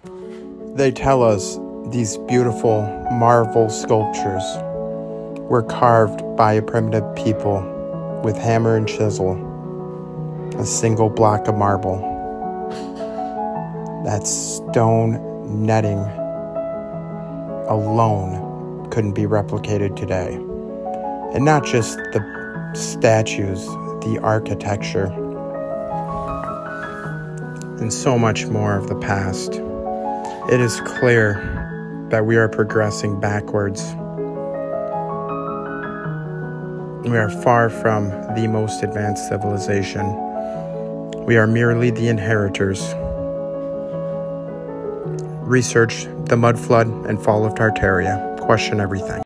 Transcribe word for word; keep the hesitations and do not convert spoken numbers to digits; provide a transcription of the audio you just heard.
They tell us these beautiful marble sculptures were carved by a primitive people with hammer and chisel, a single block of marble. That stone netting alone couldn't be replicated today. And not just the statues, the architecture, and so much more of the past. It is clear that we are progressing backwards. We are far from the most advanced civilization. We are merely the inheritors. Research the mud flood and fall of Tartaria. Question everything.